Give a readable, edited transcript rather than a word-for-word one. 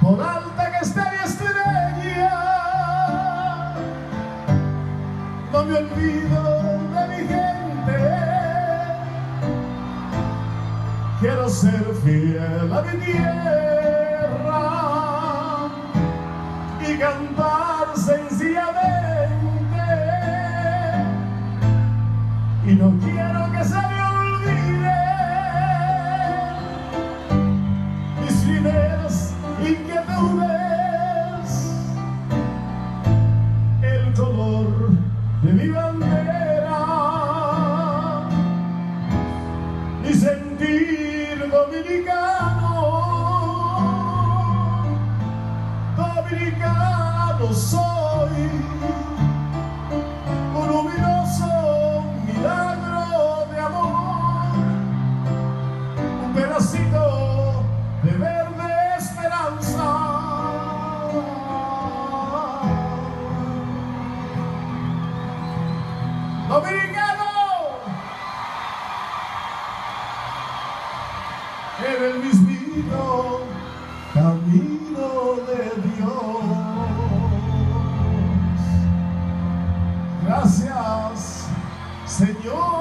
por alta que esté mi estrella, no me olvido de mi gente. Quiero ser fiel a mi tierra y cantar sencillamente, y no quiero que se me olvide mis primeras inquietudes, el color de mi bandera, mi sentir dominicano. Dominicano soy, un luminoso milagro de amor, un pedacito de verde esperanza. Dominicano, en el mismito camino de Dios. Gracias, Señor.